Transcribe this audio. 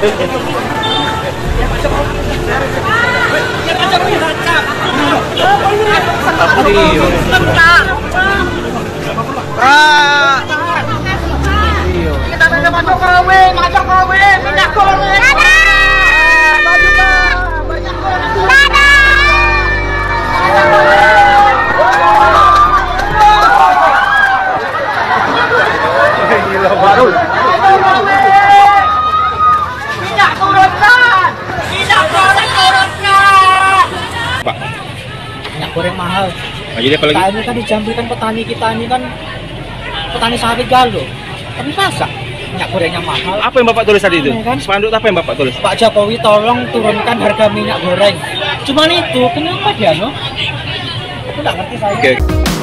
Kita masuk kowe, minyak goreng. Pak, minyak goreng mahal. jadi apalagi? Kita ini kan di Jambi kan petani kita ini kan petani sawit galuh. Tapi masa minyak gorengnya mahal? Apa yang Bapak tulis tadi itu? Kan? Spanduk apa yang Bapak tulis? Pak Jokowi tolong turunkan harga minyak goreng. Cuman itu, kenapa dia no? Aku nggak ngerti saya. Oke.